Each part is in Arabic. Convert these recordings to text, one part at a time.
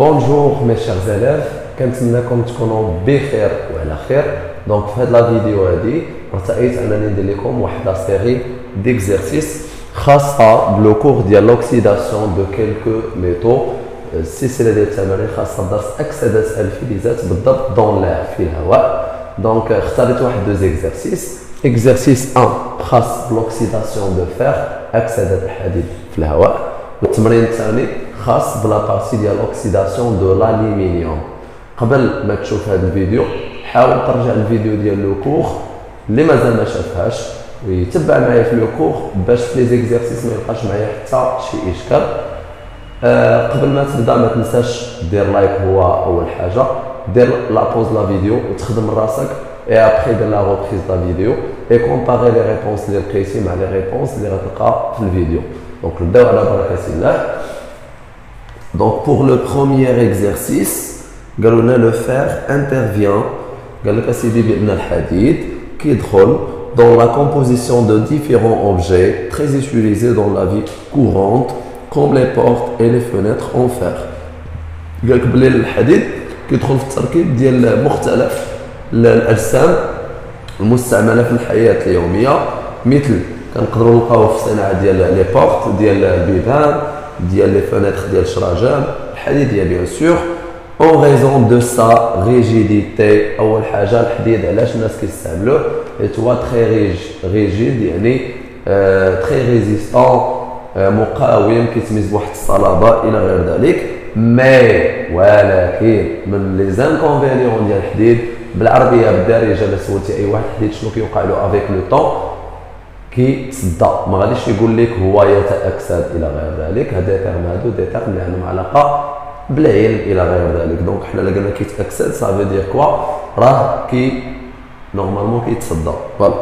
Bonjour mes chers élèves, كنتمنىكم تكونوا بخير وعلى خير. دونك في هذه لا فيديو هذه ارتأيت انني ندير لكم واحد لا سيري ديكزيرسيس خاصه بلو كور ديال لوكسيداسيون دو كيلكو ميتو. السلسله ديال التمارين خاصه بدرس اكسده الفلزات بالضبط دون لير في الهواء. دونك اختاريت واحد دو زيكزيرسيس. اكزيرسيس 1 خاص بلوكسيداسيون دو فير اكسده الحديد في الهواء، والتمرين الثاني خاص بلا بارتي ديال لوكسيداسيون دو لالومنيوم. قبل ما تشوف هذا الفيديو حاول ترجع الفيديو ديال لو كور اللي مازال ما شافهاش ويتبع معايا في لو كور باش في لي زيكزيرسيس ما يبقاش معايا حتى شي اشكال. قبل ما تبدا ما تنساش دير لايك، هو اول حاجه. دير لا بوز لا فيديو وتخدم راسك اي ابخي دير لا روبريز لا فيديو اي كومباري لي ريبونس اللي لقيتي مع لي ريبونس اللي غتلقى في الفيديو. دونك نبداو على بركه الله. Donc pour le premier exercice, le fer intervient qui drôle dans la composition de différents objets très utilisés dans la vie courante comme les portes et les fenêtres en fer. الحديد كيدخل في التركيب ديال مختلف الأجسام المستعملة في الحياة اليومية، مثل كنقدروا نلقاوه في الصناعة ديال لي بورت ديال البيبان ديال لي فenêtres ديال الشراجم الحديديه بيان سور. اون ريزون دو سا ريجيديتي، اول حاجه الحديد علاش الناس كيستعملوه هو تري ريجيد يعني تري ريزيستون مقاوم كيتميز بواحد الصلابه الى غير ذلك. مي ولكن من لي زانكونفينيون ديال الحديد بالعربيه بالدارجه الا سولتي اي واحد الحديد شنو كيوقع له افيك لو طون كيتصدى، ما غاديش يقول لك هو يتاكسد الى غير ذلك. هاد تيرم هادو دي تيرم اللي عندهم علاقه بالعلم الى غير ذلك. دونك حنا الا قلنا كيتاكسد صافي دير كوا راه كي نورمالمون كيتصدى. فوالا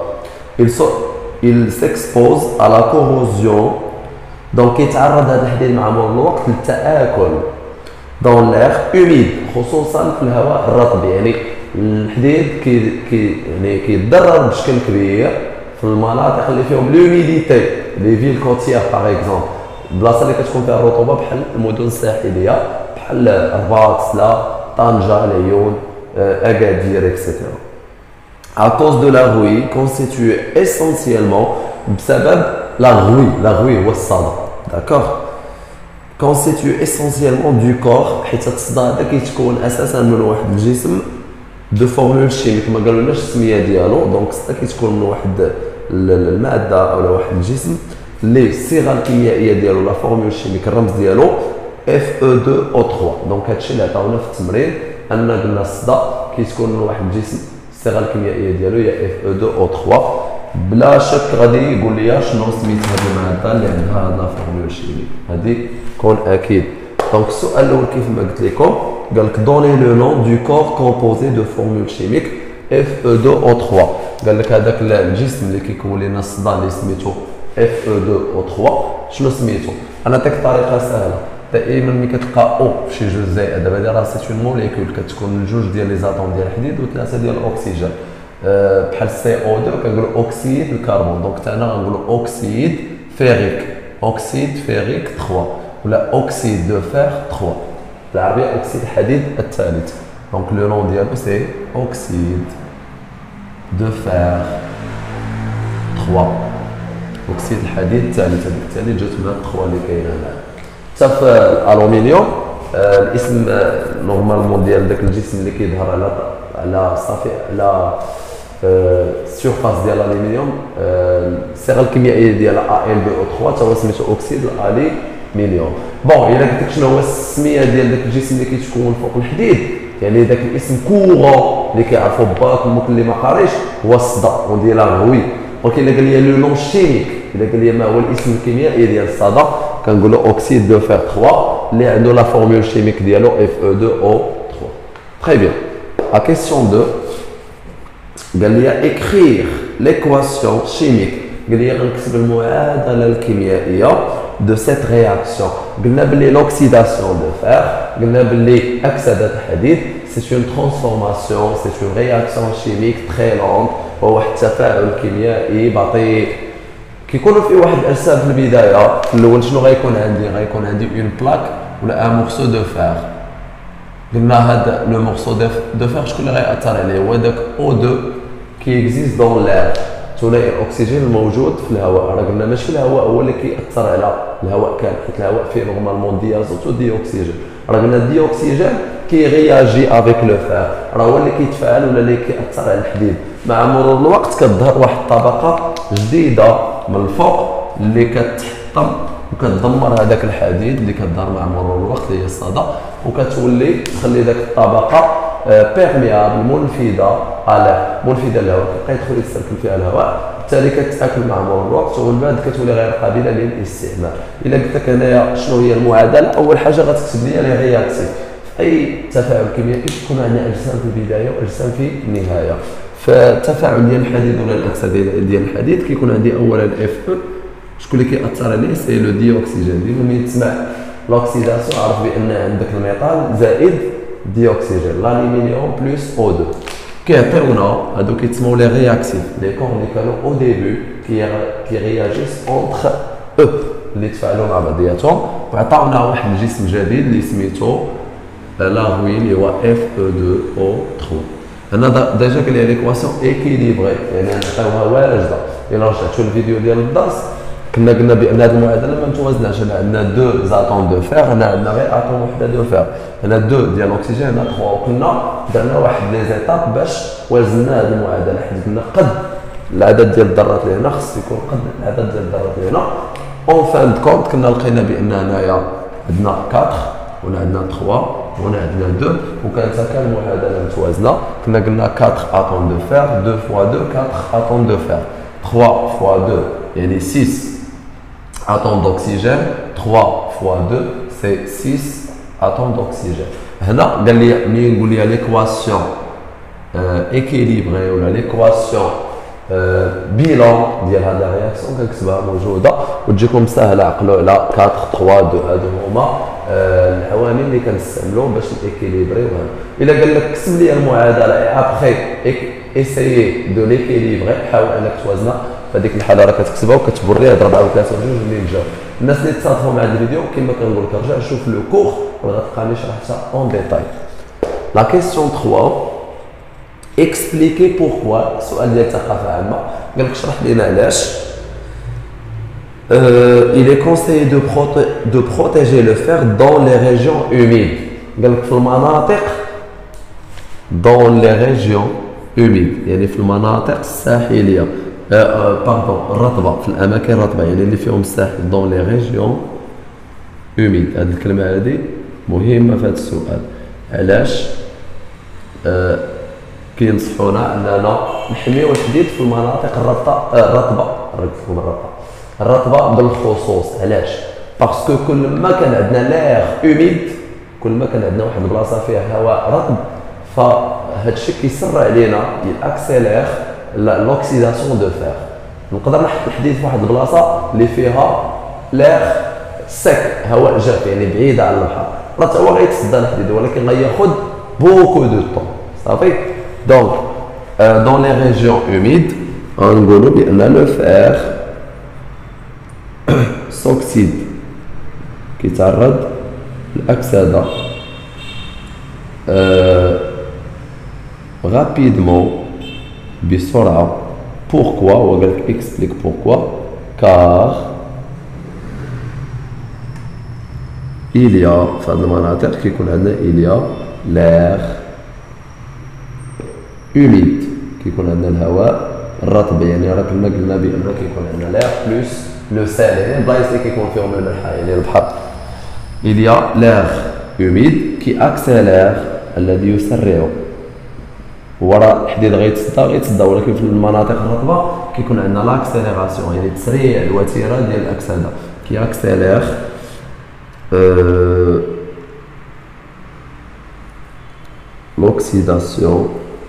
il s'expose à la corrosion. دونك كيتعرض هذا الحديد مع مرور الوقت للتآكل دون لير اوميد خصوصا في الهواء الرطب. يعني الحديد يعني كيتضرر بشكل كبير في المناطق اللي فيهم لوميديتي لي فيل كوتيير باغ اكزومبل، البلاصه اللي كتكون فيها الرطوبه بحال المدن الساحليه بحال الرباط، سلا، طنجه، العيون، اكادير اكسيتيرا. à cause de la rouille constituée essentiellement بسبب la rouille هو الصدى، داكوغ، constituée essentiellement du corps، حيت الصدى هذا كيتكون اساسا من واحد الجسم دو فورمول شيميك ما قالولناش السميه ديالو. دونك الصدى كيتكون من واحد الماده او واحد الجسم اللي الصيغه الكيميائيه ديالو لا فورمول شيميك الرمز ديالو Fe2O3. دونك هادشي اللي عطاونا في التمرين ان قلنا الصدى كيتكون من واحد الجسم الصيغه الكيميائيه ديالو هي Fe2O3. بلا شك غادي يقول لي شنو سميت هاد الماده اللي عندها هاد لا فورمول شيميك، هادي كون اكيد. دونك السؤال الاول كيف ما قلت لكم قال لك دوني لو نون دو كور كومبوزي دو فورمول شيميك Fe2O3. قال لك هذاك الجسم اللي كيكون لنا الصدى اللي سميتو Fe2O3 شنو سميتو؟ انا نعطيك طريقه سهله. دائما ملي كتلقى او في شي جوج زائد، دابا هذه راه سيت اون موليكول كتكون جوج ديال لي زاتوم ديال الحديد وثلاثه ديال الاكسجين بحال سي او 2 كنقولوا اوكسيد الكربون. دونك حتى هنا غنقولوا اوكسيد فيريك، اوكسيد فيريك 3 ولا اوكسيد دو فير 3 بالعربيه اوكسيد الحديد الثالث. دونك لو نون ديالو سي اوكسيد دو فير 3، اوكسيد الحديد الثالث. هذيك الثالث جات مع 3 اللي كاينه هنا. حتى في الالومنيوم الاسم نورمالمون ديال داك الجسم اللي كيظهر على صافي على السيرفاس ديال الالومنيوم الصيغه الكيميائيه ديال Al2O3 تا هو سميتو اوكسيد الالومنيوم. بون الا قلت لك شنو هو السميه ديال داك الجسم اللي كيتكون فوق الحديد، يعني داك الاسم كورون اللي كيعرفوا باك ممكن اللي ما قاريش هو الصدى اون دي لا غوي. ولكن الا قال لي لو نون شيميك، الا قال لي ما هو الاسم الكيميائي ديال الصدى كنقولوا اوكسيد دو فير 3 اللي عنده لا فورمول شيميك ديالو Fe2O3. تري بيان. لا كيسيون 2 قال لي écrire l'équation chimique، قال لي غنكتب المعادله الكيميائيه دو سيت رياكسيون. قلنا باللي لوكسيداسيون دو فير، قلنا باللي اكسده الحديد سي اون ترانسفورماسيون، سي اون رياكسيون شيميك تري لونغ، هو واحد التفاعل كيميائي بطيء. كيكونوا في واحد الاجسام في البدايه في الاول شنو غيكون عندي؟ غيكون عندي اون بلاك ولا ان مورسو دو فير قلنا هذا لو مورسو دو فير شكون اللي غيأثر عليه؟ هو داك O2 كي اكزيست دون لير، ثنائي الاكسجين الموجود في الهواء. راه قلنا ماشي الهواء هو اللي كيأثر على الهواء كامل، حيت الهواء فيه نورمالمون ديازوت و دي اكسجين. راه قلنا دي اكسجين كيغياجي افيك لو فير، راه هو اللي كيتفاعل ولا اللي كيأثر على الحديد. مع مرور الوقت كتظهر واحد الطبقه جديده من الفوق اللي كتحطم وكتدمر هذاك الحديد اللي كتظهر مع مرور الوقت اللي هي الصدى، وكتولي تخلي ذاك الطبقه بيرميابل منفذه منفذه للهواء، كيبقى يدخل يتسركل فيها الهواء، بالتالي كتاكل مع مرور الوقت ومن بعد كتولي غير قابله للاستعمال. الا قلت لك انايا شنو هي المعادله، اول حاجه غتكتب لي لي رياكتيف. في اي تفاعل كيميائي تكون عندنا اجسام في البدايه واجسام في النهايه. فالتفاعل ديال الحديد ولا الاكسده ديال الحديد كيكون عندي اولا اف او، شكون اللي كيأثر عليه؟ سي لو دي اوكسيجين. ديما ملي تسمع لوكسيداسيون عرف بان عندك الميتال زائد دي اوكسيجين، لالومنيوم بلس او 2 كيعطيونا هادو كيتسموا لي رياكتيف، لي كور اللي كانوا او ديبي كي رياجيس اونتر او اللي تفاعلوا مع بعضياتهم وعطاونا واحد الجسم جديد اللي سميتو لاغوين اللي هو اف او 2 او 3. هنا ديجا قال لي ليكواسيون ايكيليبري، يعني نعطيوها واجده. الا رجعتوا الفيديو ديال الدرس كنا قلنا بان هذه المعادله ما متوازناش، هنا عندنا دو زاتون دو فير، هنا عندنا غير اتوم وحده دو فير، هنا دو ديال الاكسجين، هنا 3. وقلنا درنا واحد لي زيتاب باش وزنا هذه المعادله، حيت قلنا قد العدد ديال الذرات اللي هنا خص يكون قد العدد ديال الذرات اللي هنا. اون فان كونت كنا لقينا بان هنايا عندنا 4 وهنا عندنا 3 وهنا عندنا 2 وكانت هكا المعادله متوازنه. كنا قلنا 4 اتوم دو فير، 2 فوا 2 4 اتوم دو فير، 3 فوا 2 يعني 6 atomes d'oxygène, 3 fois 2 c'est 6 atomes d'oxygène. هنا قال لي ملي نقول لي ليكواسيون ايكيليبري ولا ليكواسيون بيلون ديال هاد لا رياكسيون كنكتبها موجوده وتجيكم سهله. عقلوا على 4 3 2 هادو هما العوامل اللي كنستعملوا باش نيكيليبريو. الا قال لك كتب لي المعادله ابخي ايسايي دو ليكيليبري، حاول انك توازنها، فهاديك الحاله راه كتكتبها وكتبريها 4 و 3 و 2 اللي جاو. الناس اللي تصادفوا مع الفيديو كما كنقول لك رجع شوف لو كور وغتلقاني شرحتها اون ديتاي. لا كيسيون 3 اكسبليكي بوركوا، السؤال ديال الثقافه عامه، قال لك اشرح لنا علاش il est conseillé de protéger le fer dans les régions humides. قال لك في المناطق dans les régions humides يعني في المناطق الساحليه باردون الرطبه، في الاماكن الرطبه يعني اللي فيهم الساحل دون لي ريجيون هوميد. هذه الكلمه هذه مهمه في هذا السؤال. علاش كينصحونا اننا نحميو الحديد في المناطق الرطبه بالخصوص. علاش؟ باسكو كل ما كان عندنا لير هوميد، كل ما كان عندنا واحد البلاصه فيها هواء رطب، فهذا الشيء كيسرع علينا ياكسيلير لوكسيداسيون دو فير. نقدر نحط الحديد في واحد البلاصه اللي فيها لير سك، هواء جاف يعني بعيده على البحر، راه هو غيتصدى الحديد ولكن غياخذ بوكو دو طون. صافي دونك دون لي ريجيون هوميد غنقولوا بان لو فير سوكسيد كيتعرض للاكسده rapidement بسرعة. pourquoi هو قال لك explique pourquoi car il y a في هذه المناطق كيكون عندنا il y a l'air humide، كيكون عندنا الهواء الرطب، يعني راه كنا قلنا بان كيكون عندنا l'air بلس لو سال، يعني البلايص اللي كيكون فيهم الملح يعني البحر. il y a l'air humide qui accélère الذي يسرع، ورا الحديد غيتصدى ولكن في المناطق الرطبه كيكون عندنا لاكسيليراسيون يعني تسريع الوتيره ديال الاكسده، كي اكسيلير l'oxydation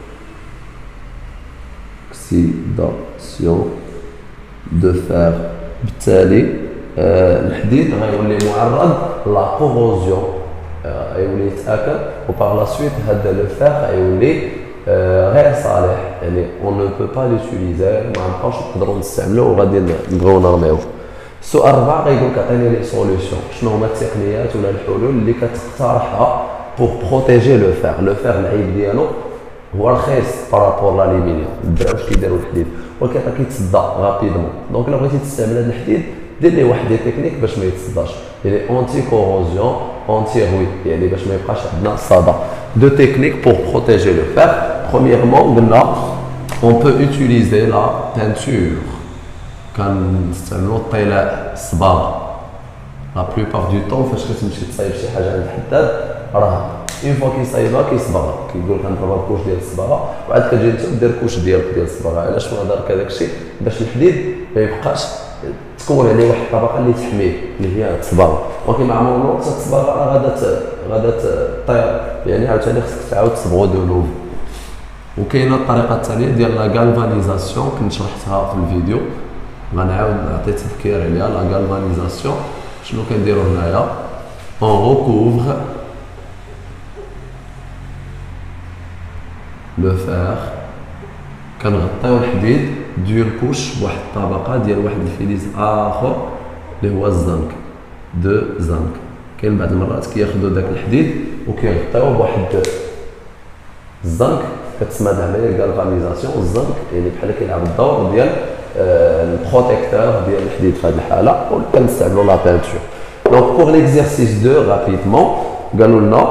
de fer. بالتالي الحديد غيولي معرض لا كوروزيون، غيولي يتاكل وبار لا سويت هذا لو فير غيولي غير صالح، يعني اون نو بو با لوتيليزي، ما نبقاوش نقدروا نستعملوه وغادي نبغيو نرميوه. السؤال 4 غيقول لك عطيني لي سوليوشن، شنو هما التقنيات ولا الحلول اللي كتقترحها pour protéger le fer. Le fer العيب ديالو هو رخيص بارابور لالومنيوم. الدراري واش كيديروا الحديد ولكن راه كيتصدى غابيدمون. دونك الا بغيتي تستعمل هذا الحديد دير ليه واحد دي تكنيك باش ما يتصداش، يعني اونتي كوروزيون اونتي روي، يعني باش ما يبقاش عندنا صدى. دو تكنيك pour protéger le fer. Premièrement قلنا on peut utiliser la peinture. كنستعملوا الطلاء الصباغه. لا بلوبار دو طون فاش كتمشي تصايب شي حاجه عند الحداد راه اون فوا كيصايبها كيصبغها، كيقول لك غنضربها بكوش ديال الصباغه وعاد كتجي انت دير كوش ديالك ديال الصباغه. علاش وانا دارك هذاك الشيء؟ باش الحديد ما يبقاش تكون عليه واحد الطبقه اللي تحميه اللي هي الصباغه، ولكن مع مرور الوقت الصباغه راه غادا طير، يعني عاوتاني خصك تعاود تصبغو دو نوفو. وكاينه الطريقه الثانيه ديال لا غالفانيزاسيون كنت شرحتها في الفيديو، غنعاود نعطي تذكير عليها. لا غالفانيزاسيون شنو كنديروا هنايا؟ اون recouvre لو فير، كنغطيو الحديد دو كوش بواحد الطبقه ديال واحد الفلز اخر اللي هو الزنك دو زنك. كاين بعض المرات كياخذوا داك الحديد وكيغطيوه بواحد الزنك، كتسمى العمليه غالفانيزاسيون. الزنك يعني بحال كيلعب الدور ديال البروتيكتور ديال الحديد في هذه الحاله، وكنستعملوا لا بانتور. دونك بور ليكزارسيس 2 رابيدمون قالوا لنا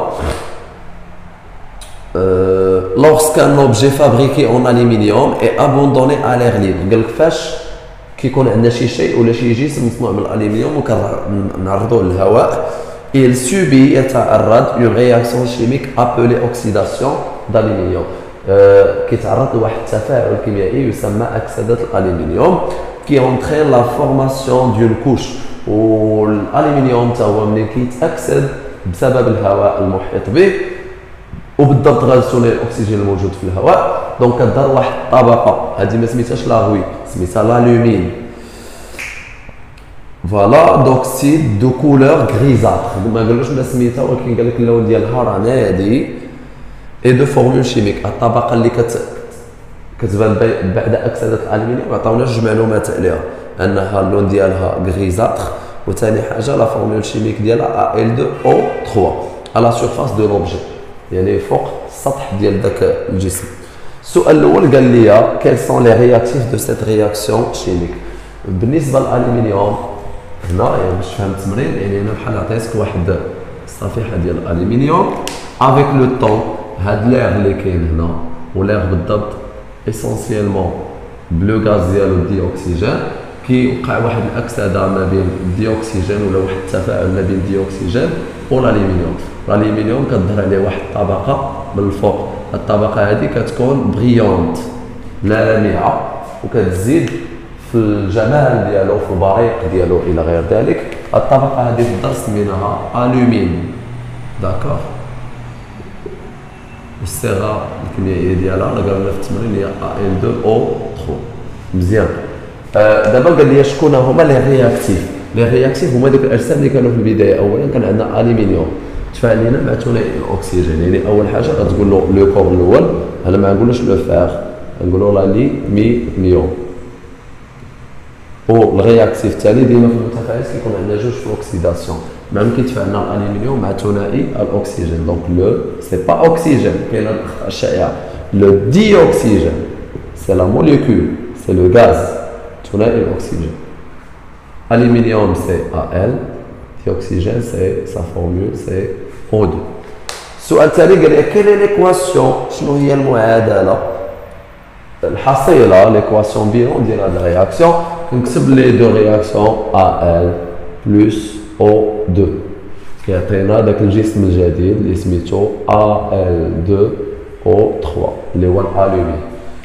lorsqu'un objet fabriqué en aluminium est abandonné à l'air libre. قال لك فاش كيكون عندنا شي شيء ولا شي جسم مصنوع من الالومنيوم وكنعرضوه للهواء، il subit يتعرض une réaction chimique appelée oxydation d'aluminium. كيتعرض لواحد التفاعل كيميائي يسمى اكسده الالومنيوم qui entraîne la formation d'une couche. والالومنيوم حتى هو ملي كيتاكسد بسبب الهواء المحيط به وبالضبط غادي الاكسجين الموجود في الهواء، دونك كدار واحد الطبقه هذه ما سميتهاش لاغوي، سميتها لالومين. فوالا دوكسيد دو كولور غريزاتر، ما قالوش بلا سميتها ولكن قال لك اللون ديالها راه نادي. اي دو فورمول شيميك، الطبقه اللي كتبان بعد اكسده الالومنيوم ما عطاوناش جوج معلومات عليها، انها اللون ديالها غريزاتر، وثاني حاجه لا فورمول شيميك ديالها Al2O3 على سيرفاس دو لوبجي، يعني فوق السطح ديال داك الجسم. السؤال الاول قال لي كيل سون لي رياكتيف دو سيت رياكسيون شيميك. بالنسبه للالومنيوم هنا يعني باش تفهم التمرين، يعني هنا بحال عطيتك واحد الصفيحه ديال الالومنيوم افيك لو طون، هاد لير اللي كاين هنا ولير بالضبط اسونسيالمون بلو غاز ديالو دي اوكسيجين، كيوقع واحد الاكسده ما بين الديوكسيجين ولا واحد التفاعل ما بين الديوكسيجين والالومنيوم. الالومنيوم كتظهر عليه واحد الطبقه من الفوق، الطبقه هذه كتكون بريونت لامعه وكتزيد في الجمال ديالو في البريق ديالو الى غير ذلك. الطبقه هذه في الدرس سميناها الومين، داكور. والصيغه الكيميائيه ديالها راه قالوا لنا في التمرين هي Al2O3. مزيان. دابا قال لي شكون هما لي رياكتيف. لي رياكتيف هما ديك الاجسام اللي كانوا في البدايه. اولا كان عندنا الومنيوم تفاعل لنا مع ثنائي الاكسجين، يعني اول حاجه غتقول له لو كور الاول، انا ما نقولوش لو فاغ، نقولوا لالومنيوم. والرياكتيف الثاني ديما في المتفاعلات كيكون عندنا جوج في الاكسيداسيون، مع ملي كيتفاعلنا الالومنيوم مع ثنائي الاكسجين، دونك لو سي با اوكسجين، كاينه الاخطاء الشائعه. لو ديوكسيجين سي لا موليكول سي لو غاز ثنائي الاكسجين. الومنيوم سي Al، ديوكسيجين سي سا فورمول سي O2. السؤال الثاني قال لي كاين ليكواسيون، شنو هي المعادله الحصيله ليكواسيون بيون ديال هاد الرياكسيون؟ كنكتب لي دو رياكسيون Al بلس O2 كيعطينا داك الجسم الجديد اللي سميتو Al2O3 اللي هو الالومين.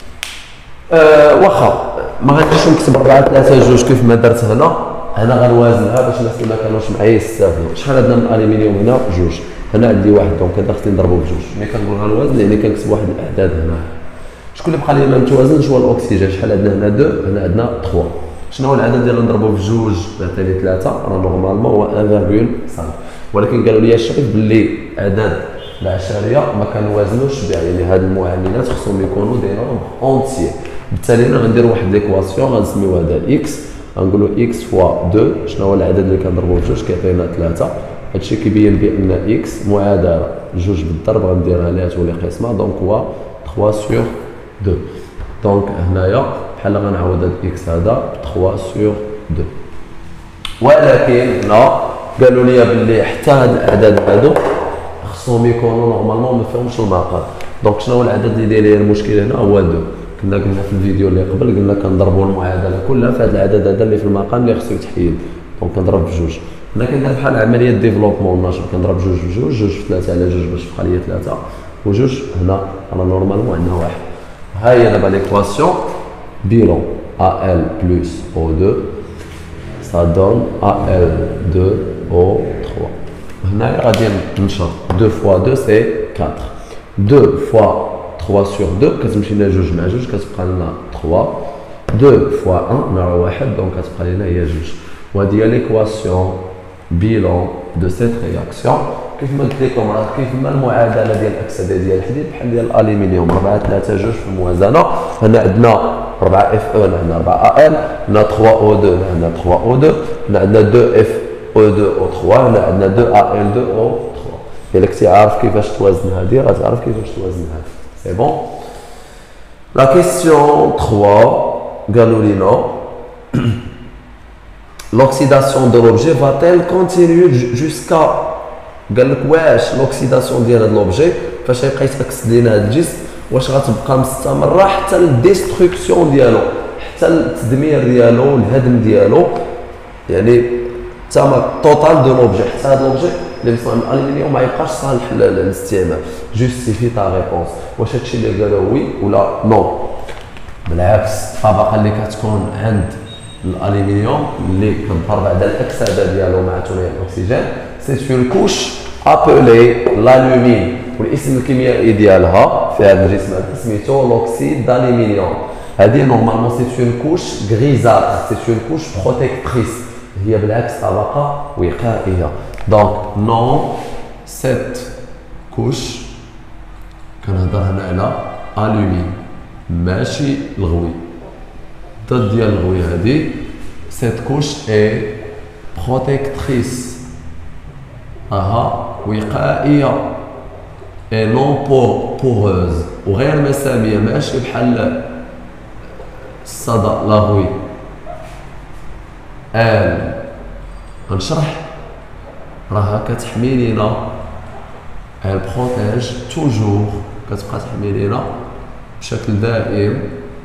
واخا ما غاديش نكتب 4 3 2 كيف ما درت هنا غنوازنها باش الناس اللي ما كانوش معايا يستافدوا. شحال عندنا من الالومنيوم هنا؟ جوج. هنا عندي واحد، دونك هذا خصني نضربو بجوج. ملي كنقول غنوازن يعني كنكتب واحد الاعداد هنا. شكون اللي بقى لي ما متوازنش؟ هو الاكسجين. شحال عندنا هنا؟ 2، هنا عندنا 3. شنو هو العدد ديال نضربو بجوج يعطيني 3؟ راه نورمالمون هو 1.5، ولكن قالوا لي الشريف باللي اعداد العشريه ما كنوازنوش بها، يعني هاد المعاملات خصهم يكونوا دي نومبر اونتيي. بالتالي انا غندير واحد ليكواسيون غنسميو هذا اكس، غنقولوا اكس فوا 2. شنو هو العدد اللي كنضربو بجوج؟ كيعطينا 3. هادشي كيبين بان اكس معادله جوج بالضرب غنديرها لها تولي قسمه، دونك هو 3 سور 2. دونك هنايا بحال غنعوض هاد اكس هذا ب 3 سور 2. ولكن هنا قالوا لي باللي حتى هاد الاعداد هادو خصهم يكونوا نورمالمون ما فيهمش المقام. دونك شنو هو العدد اللي داير لي المشكل هنا؟ هو 2. كنا قلنا في الفيديو اللي قبل قلنا كنضربوا المعادله كلها في هذا العدد هذا اللي في المقام اللي خصو يتحيد، دونك كنضرب بجوج. هنا كندير بحال عمليه ديفلوبمون النشر، كنضرب جوج بجوج، جوج في 3 على جوج باش في خليه 3 وجوج هنا انا نورمالمون عندنا واحد. ها هي دابا ليكواسيون بيلون AL plus O2 ça donne AL2 O3. هنا غادي ننشر 2 fois 2 c'est 4. 2 fois 3 sur 2 كتمشي لنا جوج مع جوج كتبقى لنا 3. 2 fois 1 مع واحد دونك كتبقى لنا هي جوج. وهذه هي ليكواسيون بيلون دو سيت رياكسيون. كيف ما قلت لكم راه كيف ما المعادله ديال الاكسده ديال الحديد بحال ديال الالومنيوم 4 3 جوج في الموازنه. هنا عندنا 4 اف او، هنا عندنا 4 ال، هنا 3 او 2، هنا عندنا 3 او 2، هنا عندنا 2 اف او 2 او 3، هنا عندنا 2 ال 2 او 3. الا كنتي عارف كيفاش توازن هذه غتعرف كيفاش توازن هذه. سي بون. لا كيسيون 3 قالوا لينا l'oxydation de l'objet va-t-elle continuer jusqu'à قال لك واش لوكسيداسيون ديال هذا لوبجي فاش يبقى يتاكسد لينا هذا الجسم واش غتبقى مستمره حتى الديستركسيون ديالو، حتى التدمير ديالو، الهدم ديالو، يعني تما التوتال دو لوبجي حتى هذا لوبجي اللي مصنوع من الالومنيوم ما يبقاش صالح للاستعمال. جوستيفي تا ريبونس. واش هادشي اللي قالوا وي ولا نو؟ بالعكس الطبقه اللي كتكون عند الالومنيوم اللي كنظهر بعد الاكسده ديالو مع ثاني الاكسجين سي اون كوش ابلي لالومين، والاسم الكيميائي ديالها في هذا الجسم سميتو لوكسيد دالومنيوم. هذه نورمالمون سي اون كوش غريزار، سي اون كوش بروتيكتريس، هي بالعكس طبقه وقائيه. دونك نون سيت كوش كنهضر هنا على الومين ماشي الغوي، ضد ديال الغوي هذه. سيت كوش اي بروتيكتريس، وقائيه، اي نون بوروز وغير مساميه، ماشي بحال الصدى لاغوي. غنشرح راها كتحمي لينا ال بروتيج توجور، كتبقى تحمي لينا بشكل دائم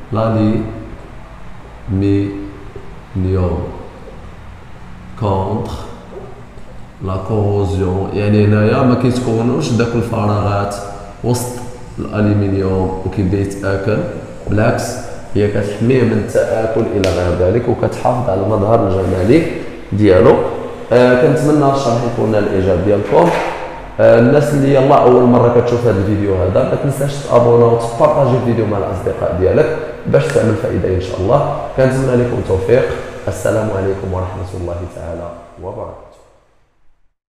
l'aluminium contre لا كوروزيون. يعني هنايا ما كيتكونوش داك الفراغات وسط الالومنيوم وكيبدا يتاكل، بالعكس هي كتحميه من التاكل الى غير ذلك وكتحافظ على المظهر الجمالي ديالو. كنتمنى الشرح يكون الاعجاب ديالكم. الناس اللي يلا اول مره كتشوف هذا الفيديو هذا ما تنساش تابونا وتبارطاجي الفيديو مع الاصدقاء ديالك باش تعمل فائده ان شاء الله. كنتمنى لكم التوفيق. السلام عليكم ورحمه الله تعالى وبركاته.